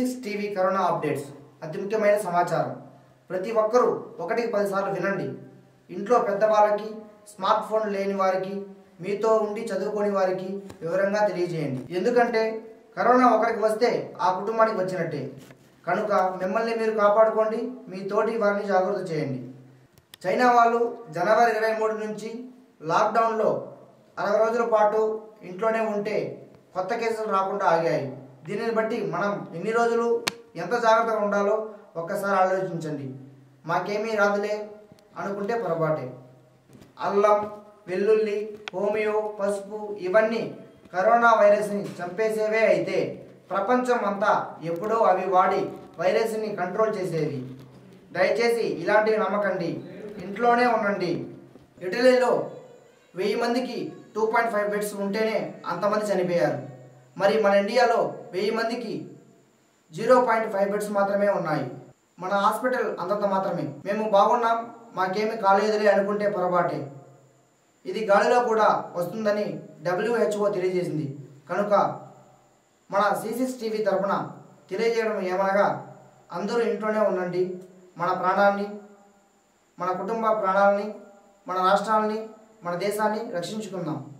C6 TV corona updates అతి ముఖ్యమైన సమాచారం. ప్రతి ఒక్కరూ 1-10 సార్లు వినండి. ఇంట్లో పెద్దవాళ్ళకి, స్మార్ట్ ఫోన్ లేని వారికి, మీతో ఉండి చదువుకోని వారికి వివరంగా తెలియజేయండి. ఎందుకంటే కరోనా ఒకరికి వస్తే ఆ కుటుంబానికి వచ్చినట్టే. కనుక మిమ్మల్ని మీరు కాపాడుకోండి, మీ తోటి వారిని జాగ్రత్త చేయండి. చైనా వాళ్ళు జనవరి 23 నుంచి లాక్డౌన్లో 60 రోజుల పాటు ఇంట్లోనే ఉంటే కొత్త కేసులు రాకుండా ఆగాయి. దీనిని బట్టి మనం ఎన్ని రోజులు ఎంత జాగ్రత్తగా ఉండాలో ఒక్కసారి ఆలోచించండి. మాకేమీ రాదులే అనుకుంటే పొరపాటే. అల్లం, వెల్లుల్లి, హోమియో, పసుపు ఇవన్నీ కరోనా వైరస్ని చంపేసేవే అయితే ప్రపంచం అంతా ఎప్పుడో అవి వాడి వైరస్ని కంట్రోల్ చేసేవి. దయచేసి ఇలాంటివి నమ్మకండి, ఇంట్లోనే ఉండండి. ఇటలీలో 1000 మందికి 2.5 బెడ్స్ ఉంటేనే అంతమంది చనిపోయారు. మరి మన ఇండియాలో 1000 మందికి 0.5 బెడ్స్ మాత్రమే ఉన్నాయి. మన హాస్పిటల్ అంతంత మాత్రమే. మేము బాగున్నాం, మాకేమీ కాలేదులే అనుకుంటే పొరపాటే. ఇది గాలిలో కూడా వస్తుందని WHO తెలియజేసింది. కనుక మన C6 టీవీ తరపున తెలియజేయడం ఏమనగా, అందరూ ఇంట్లోనే ఉండండి. మన ప్రాణాన్ని, మన కుటుంబ ప్రాణాలని, మన రాష్ట్రాలని, మన దేశాన్ని రక్షించుకుందాం.